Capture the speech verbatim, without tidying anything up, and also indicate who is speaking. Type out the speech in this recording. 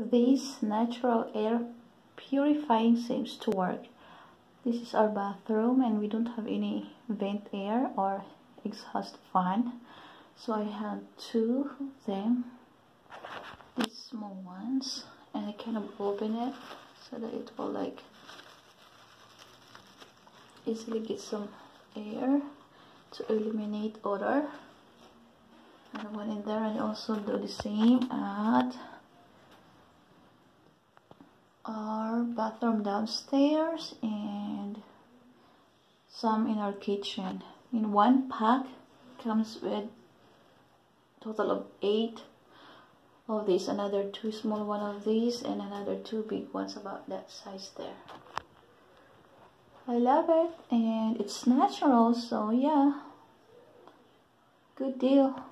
Speaker 1: This natural air purifying seems to work. This is our bathroom and we don't have any vent air or exhaust fan, so I had two of them, these small ones, and I kind of open it so that it will like easily get some air to eliminate odor. Another one in there, and also do the same at our bathroom downstairs and some in our kitchen. In one pack comes with total of eight of these, another two small one of these and another two big ones about that size there. I love it and it's natural, so yeah, good deal.